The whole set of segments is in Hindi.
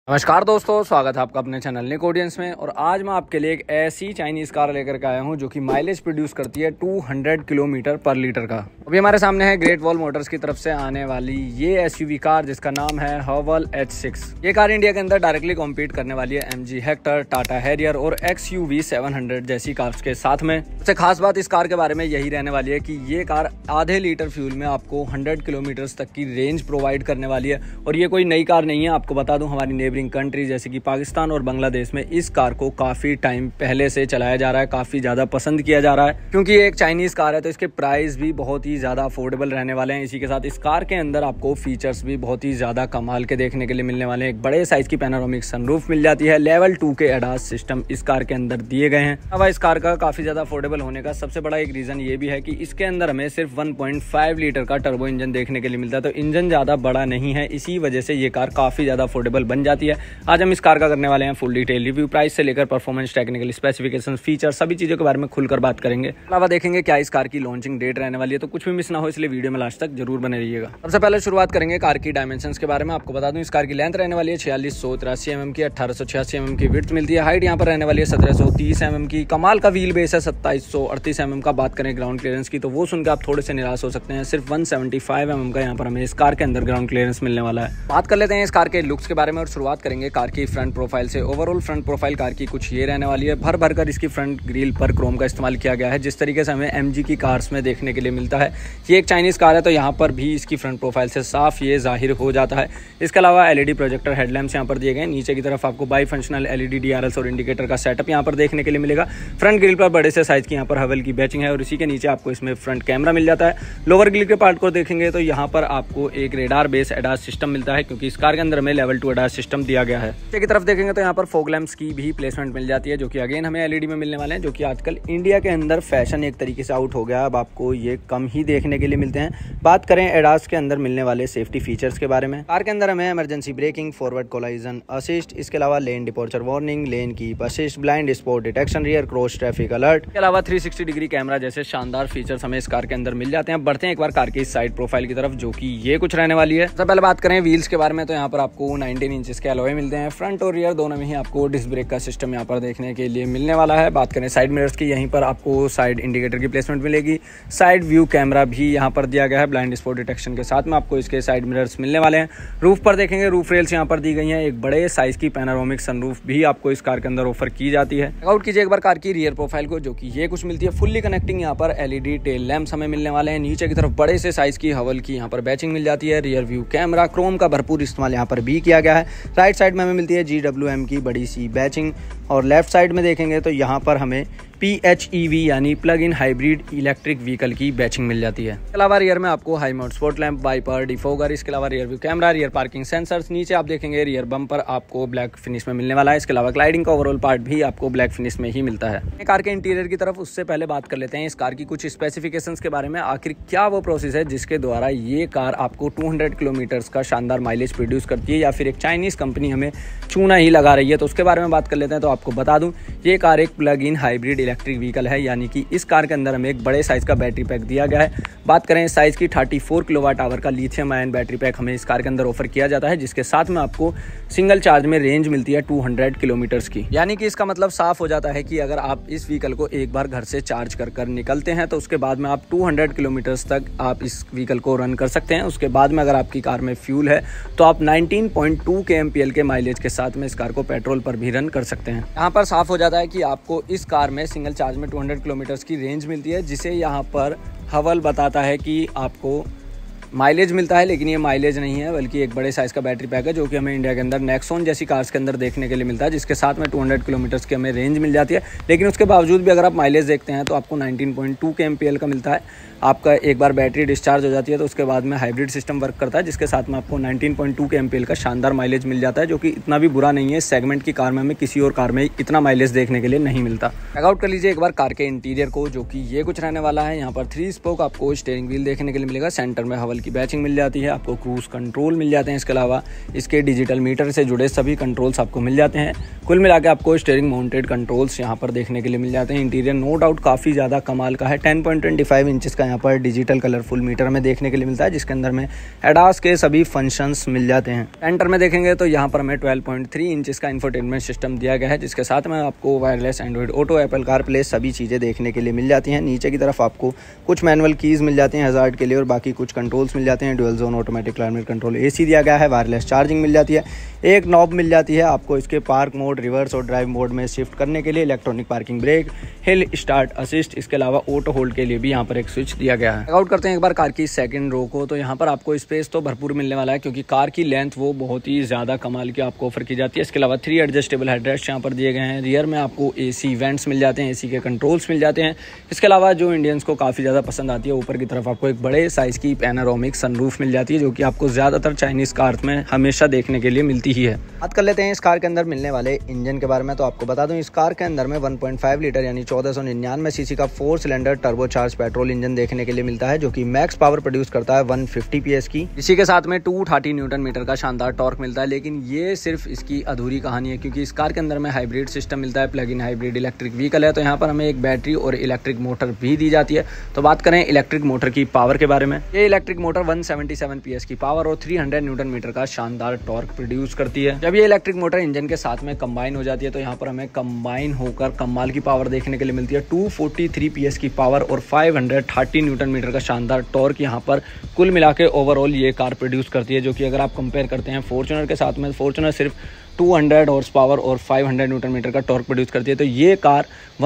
नमस्कार दोस्तों, स्वागत है आपका अपने चैनल निक ऑडियंस में। और आज मैं आपके लिए एक ऐसी चाइनीज़ कार लेकर के आया हूं जो कि माइलेज प्रोड्यूस करती है 200 किलोमीटर पर लीटर का। अभी हमारे सामने है ग्रेट वॉल मोटर्स की तरफ से आने वाली ये एसयूवी कार जिसका नाम है हवल H6। ये कार इंडिया के अंदर डायरेक्टली कॉम्पीट करने वाली है MG हेक्टर, टाटा हैरियर और XUV 700 जैसी कार्स के साथ में। सबसे खास बात इस कार के बारे में यही रहने वाली है कि ये कार आधे लीटर फ्यूल में आपको 100 किलोमीटर तक की रेंज प्रोवाइड करने वाली है। और ये कोई नई कार नहीं है, आपको बता दूं हमारी नेबरिंग कंट्री जैसे कि पाकिस्तान और बांग्लादेश में इस कार को काफी टाइम पहले से चलाया जा रहा है, काफी ज्यादा पसंद किया जा रहा है। क्योंकि ये एक चाइनीज कार है तो इसके प्राइस भी बहुत ही ज्यादा अफोर्डेबल रहने वाले हैं। इसी के साथ इस कार के अंदर आपको फीचर्स भी बहुत ही ज्यादा कमाल के देखने के लिए मिलने वाले हैं। एक बड़े साइज की पैनोरामिक सनरूफ मिल जाती है। लेवल 2 के एडास सिस्टम इस कार के अंदर दिए गए हैं। अब इस कार का काफी ज्यादा अफोर्डेबल होने का सबसे बड़ा एक रीजन ये भी है कि इसके अंदर हमें सिर्फ 1.5 लीटर का टर्बो इंजन देखने के लिए मिलता है। तो इंजन ज्यादा बड़ा नहीं है, इसी वजह से ये कार काफी ज्यादा अफोर्डेबल बन जाती है। आज हम इस कार का करने वाले हैं फुल डिटेल रिव्यू, प्राइस से लेकर परफॉर्मेंस, टेक्निकल स्पेसिफिकेशन, फीचर, सभी चीजों के बारे में खुलकर बात करेंगे। अलावा देखेंगे क्या इस कार की लॉन्चिंग डेट रहने वाली है, तो कुछ भी मिस ना हो इसलिए वीडियो में लास्ट तक जरूर बने रहिएगा। सबसे पहले शुरुआत करेंगे कार की डायमेंशंस के बारे में। आपको बता दूं इस कार की लेंथ रहने वाली है 4683 mm की, 1886 mm की विड्थ मिलती है। हाइट यहाँ पर रहने वाली है 1730 mm की। कमाल का व्हील बेस है 2738 mm का। बात करें ग्राउंड क्लियरेंस की तो वो सुनकर आप थोड़े से निराश हो सकते हैं, सिर्फ 175 mm का यहाँ पर हमें इस कार के अंदर ग्राउंड क्लियरेंस मिलने वाला है। बात कर लेते हैं इस कार के लुक्स के बारे में और शुरुआत करेंगे कार की फ्रंट प्रोफाइल से। ओवरऑल फ्रंट प्रोफाइल कार की कुछ ये रहने वाली है। भर भर कर इसकी फ्रंट ग्रिल पर क्रोम का इस्तेमाल किया गया है, जिस तरीके से हमें MG की कार्स में देखने के लिए मिलता है। ये एक चाइनीज कार है तो यहाँ पर भी इसकी फ्रंट प्रोफाइल से साफ ये जाहिर हो जाता है। इसके अलावा LED प्रोजेक्टर हेडलैम्प्स यहाँ पर दिए गए। नीचे की तरफ आपको बाई फंक्शनल LED DRLs और इंडिकेटर का सेटअप यहाँ पर देखने के लिए मिलेगा। फ्रंट ग्रिल पर बड़े से साइज की यहाँ पर हवल की बैचिंग है और इसी के नीचे आपको इसमें फ्रंट कैमरा मिल जाता है। लोअर ग्रिल के पार्ट को देखेंगे तो यहाँ पर आपको एक रेडार बेस एडास सिस्टम मिलता है, क्योंकि इस कार के अंदर में लेवल 2 एडास सिस्टम दिया गया है। नीचे की तरफ देखेंगे तो यहाँ पर फॉग लैंप्स की भी प्लेसमेंट मिल जाती है, जो कि अगेन हमें LED में मिलने वाले हैं, जो कि आजकल इंडिया के अंदर फैशन एक तरीके से आउट हो गया। अब आपको ये कम ही देखने के लिए मिलते हैं। बात करें एडास के अंदर मिलने वाले सेफ्टी फीचर्स के बारे में। कार के अंदर हमें emergency braking, forward collision assist, इसके अलावा lane departure warning, lane keep assist, blind spot detection, rear cross traffic alert के अलावा 360 डिग्री कैमरा जैसे शानदार फीचर्स हमें इस कार के अंदर मिल जाते हैं। बढ़ते हैं एक बार कार की साइड प्रोफाइल की तरफ, जो कि ये कुछ रहने वाली है। सबसे पहले बात करें व्हील्स के बारे में तो यहाँ पर आपको 19 इंचेस के अलॉय मिलते हैं। फ्रंट और रियर दोनों में ही आपको डिस्क ब्रेक का सिस्टम यहाँ पर देखने के लिए मिलने वाला है। बात करें साइड मिरर्स की, यहीं पर आपको साइड इंडिकेटर की प्लेसमेंट मिलेगी। साइड व्यू कैमरा भी यहाँ पर दिया गया है, ब्लाइंड स्पॉट डिटेक्शन के साथ में आपको इसके साइड मिरर्स मिलने वाले हैं। रूफ पर देखेंगे रूफ रेल्स यहाँ पर दी गई हैं। एक बड़े साइज की पैनोरामिक सनरूफ भी आपको इस कार के अंदर ऑफर की जाती है। चेकआउट कीजिए एक बार कार की रियर प्रोफाइल को, जो कि ये कुछ मिलती है। फुल्ली कनेक्टिंग यहाँ पर LED टेल लैंप्स हमें मिलने वाले हैं। नीचे की तरफ बड़े से साइज की हवल की यहाँ पर बैचिंग मिल जाती है। रियर व्यू कैमरा, क्रोम का भरपूर इस्तेमाल यहाँ पर भी किया गया है। राइट साइड में हमें मिलती है GWM की बड़ी सी बैचिंग और लेफ्ट साइड में देखेंगे तो यहाँ पर हमें PHEV यानी plug in hybrid electric vehicle की बैचिंग मिल जाती है। इसके अलावा रियर में आपको high mount spot lamp, wiper, defogger, इसके अलावा rear view camera, rear parking sensors. नीचे आप देखेंगे रियर बम्पर आपको ब्लैक फिनिश में मिलने वाला है। इसके अलावा ग्लाइडिंग का ओवरऑल पार्ट भी आपको ब्लैक फिनिश में ही मिलता है। कार के इंटीरियर की तरफ उससे पहले बात कर लेते हैं इस कार की कुछ स्पेसिफिकेशंस के बारे में। आखिर क्या वो प्रोसेस है जिसके द्वारा ये कार आपको 200 किलोमीटर का शानदार माइलेज प्रोड्यूस करती है, या फिर एक चाइनीज कंपनी हमें चूना ही लगा रही है, तो उसके बारे में बात कर लेते हैं। तो आपको बता दूं ये कार एक plug in hybrid electric vehicle है, यानी कि इस कार के अंदर हमें एक बड़े साइज का बैटरी पैक दिया गया है। बात करें साइज की 34 किलोवाट आवर का लिथियम आयन बैटरी पैक हमें इस कार के अंदर ऑफर किया जाता है, जिसके साथ में आपको सिंगल चार्ज में रेंज मिलती है 200 किलोमीटर्स की। यानी कि इसका मतलब साफ हो जाता है कि अगर आप इस व्हीकल को एक बार घर से चार्ज कर निकलते हैं तो उसके बाद में आप 200 किलोमीटर्स तक आप इस व्हीकल को रन कर सकते हैं। उसके बाद में अगर आपकी कार में फ्यूल है तो आप 19.2 kmpl के माइलेज के साथ में इस कार को पेट्रोल पर भी रन कर सकते हैं। यहाँ पर साफ हो जाता है कि आपको इस कार में सिंगल चार्ज में 200 किलोमीटर्स की रेंज मिलती है, जिसे यहाँ पर हवल बताता है कि आपको माइलेज मिलता है, लेकिन ये माइलेज नहीं है बल्कि एक बड़े साइज का बैटरी पैक है, जो कि हमें इंडिया के अंदर नेक्सॉन जैसी कार्स के अंदर देखने के लिए मिलता है, जिसके साथ में 200 किलोमीटर्स की हमें रेंज मिल जाती है। लेकिन उसके बावजूद भी अगर आप माइलेज देखते हैं तो आपको 19.2 kmpl का मिलता है। आपका एक बार बैटरी डिस्चार्ज हो जाती है तो उसके बाद में हाइब्रिड सिस्टम वर्क करता है, जिसके साथ में आपको 19.2 kmpl का शानदार माइलेज मिल जाता है, जो कि इतना भी बुरा नहीं है। इस सेगमेंट की कार में हमें किसी और कार में इतना माइलेज देखने के लिए नहीं मिलता। चेकआउट कर लीजिए एक बार कार के इंटीरियर को, जो कि ये कुछ रहने वाला है। यहाँ पर 3 स्पोक आपको स्टीयरिंग व्हील देखने के लिए मिलेगा। सेंटर में हवल की बैचिंग मिल जाती है, आपको क्रूज कंट्रोल मिल जाते हैं, इसके अलावा इसके डिजिटल मीटर से जुड़े सभी कंट्रोल्स आपको मिल जाते हैं। कुल मिला के आपको स्टीयरिंग माउंटेड कंट्रोल्स यहाँ पर देखने के लिए मिल जाते हैं। इंटीरियर नो डाउट काफ़ी ज़्यादा कमाल का है। 10.25 इंचेस का यहाँ पर डिजिटल कलरफुल मीटर में देखने के लिए मिलता है, जिसके अंदर में एडास के सभी फंक्शंस मिल जाते हैं। एंटर में देखेंगे तो यहाँ पर हमें 12.3 इंचेस का इंफोटेनमेंट सिस्टम दिया गया है, जिसके साथ में आपको wireless Android Auto, Apple CarPlay सभी चीज़ें देखने के लिए मिल जाती हैं। नीचे की तरफ आपको कुछ मैनुअल कीज़ मिल जाती हैं हज़ार्ड के लिए और बाकी कुछ कंट्रोल्स मिल जाते हैं। Dual zone automatic climate control AC दिया गया है, वायरलेस चार्जिंग मिल जाती है, एक नॉब मिल जाती है आपको इसके पार्क मोड, रिवर्स और ड्राइव मोड में शिफ्ट करने के लिए, electronic parking brake, hill start assist, इसके अलावा ऑटो होल्ड के लिए भी यहाँ पर एक स्विच दिया गया है। चेकआउट करते हैं एक बार कार की सेकंड रो को। तो यहाँ पर आपको स्पेस तो भरपूर मिलने वाला है, क्योंकि कार की लेंथ वो बहुत ही ज़्यादा कमाल की आपको ऑफर की जाती है। इसके अलावा 3 एडजस्टेबल हेडरेस्ट यहाँ पर दिए गए हैं। रियर में आपको AC वेंट्स मिल जाते हैं, AC के कंट्रोल्स मिल जाते हैं। इसके अलावा जो इंडियंस को काफ़ी ज़्यादा पसंद आती है, ऊपर की तरफ आपको एक बड़े साइज़ की पैनोरामिक सनरूफ मिल जाती है, जो कि आपको ज़्यादातर चाइनीज़ कार्स में हमेशा देखने के लिए मिलती ही है। बात कर लेते हैं इस कार के अंदर मिलने वाले इंजन के बारे में। तो आपको बता दूं, इस कार के अंदर में 1.5 लीटर यानी 1499 सीसी का 4 सिलेंडर टर्बोचार्ज पेट्रोल इंजन देखने के लिए मिलता है, जो कि मैक्स पावर प्रोड्यूस करता है 150 PS की। इसी के साथ में 230 न्यूटन मीटर का शानदार टॉर्क मिलता है। लेकिन ये सिर्फ इसकी अधूरी कहानी है, क्योंकि इस कार के अंदर में हाइब्रिड सिस्टम मिलता है, plug in hybrid electric vehicle है। तो यहाँ पर हमें एक बैटरी और इलेक्ट्रिक मोटर भी दी जाती है। तो बात करें इलेक्ट्रिक मोटर की पावर के बारे में, ये इलेक्ट्रिक मोटर 177 PS की पावर और 300 न्यूटन मीटर का शानदार टॉर्क प्रोड्यूस करती है। जब ये इलेक्ट्रिक मोटर इंजन के साथ में कंबाइन हो जाती है, तो यहाँ पर हमें कंबाइन होकर कमाल की पावर देखने के लिए मिलती है। 243 PS की पावर और 530 न्यूटन मीटर का शानदार टॉर्क यहाँ पर कुल मिला के ओवरऑल ये कार प्रोड्यूस करती है। जो कि अगर आप कंपेयर करते हैं फॉर्च्यूनर के साथ में, फॉर्च्यूनर सिर्फ 200 हॉर्स पावर और 500 न्यूटन मीटर का टॉर्क प्रोड्यूस करती है, तो ये कार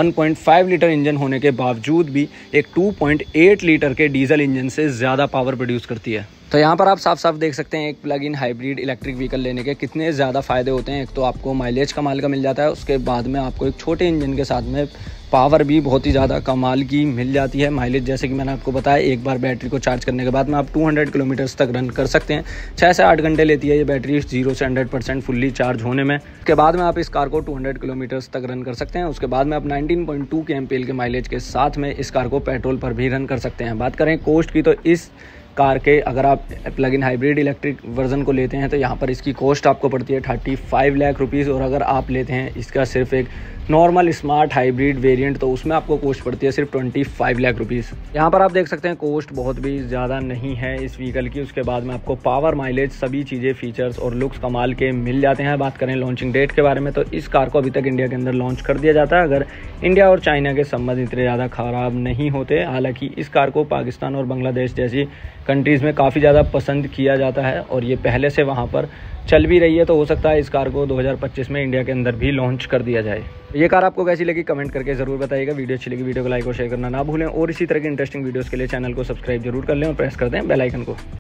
1.5 लीटर इंजन होने के बावजूद भी एक 2.8 लीटर के डीजल इंजन से ज़्यादा पावर प्रोड्यूस करती है। तो यहाँ पर आप साफ साफ देख सकते हैं एक plug in hybrid electric vehicle लेने के कितने ज़्यादा फ़ायदे होते हैं। एक तो आपको माइलेज कमाल का मिल जाता है, उसके बाद में आपको एक छोटे इंजन के साथ में पावर भी बहुत ही ज़्यादा कमाल की मिल जाती है। माइलेज जैसे कि मैंने आपको बताया, एक बार बैटरी को चार्ज करने के बाद में आप 200 किलोमीटर्स तक रन कर सकते हैं। 6 से 8 घंटे लेती है ये बैटरी 0 से 100% फुल्ली चार्ज होने में। उसके बाद में आप इस कार को 200 किलोमीटर्स तक रन कर सकते हैं। उसके बाद में आप 19.2 kmpl के माइलेज के साथ में इस कार को पेट्रोल पर भी रन कर सकते हैं। बात करें कॉस्ट की, तो इस कार के अगर आप plug in hybrid electric version को लेते हैं तो यहाँ पर इसकी कॉस्ट आपको पड़ती है 35 लाख रुपीज़, और अगर आप लेते हैं इसका सिर्फ एक नॉर्मल स्मार्ट हाइब्रिड वेरिएंट तो उसमें आपको कॉस्ट पड़ती है सिर्फ 25 लाख रुपीज़। यहाँ पर आप देख सकते हैं कॉस्ट बहुत भी ज़्यादा नहीं है इस व्हीकल की। उसके बाद में आपको पावर, माइलेज, सभी चीज़ें, फीचर्स और लुक्स कमाल के मिल जाते हैं। बात करें लॉन्चिंग डेट के बारे में, तो इस कार को अभी तक इंडिया के अंदर लॉन्च कर दिया जाता है अगर इंडिया और चाइना के संबंध इतने ज़्यादा ख़राब नहीं होते। हालांकि इस कार को पाकिस्तान और बांग्लादेश जैसी कंट्रीज़ में काफ़ी ज़्यादा पसंद किया जाता है और ये पहले से वहाँ पर चल भी रही है, तो हो सकता है इस कार को 2025 में इंडिया के अंदर भी लॉन्च कर दिया जाए। ये कार आपको कैसी लगी कमेंट करके ज़रूर बताइएगा। वीडियो अच्छी लगी वीडियो को लाइक और शेयर करना ना भूलें, और इसी तरह की इंटरेस्टिंग वीडियोस के लिए चैनल को सब्सक्राइब जरूर कर लें और प्रेस कर दें बेल आइकन को।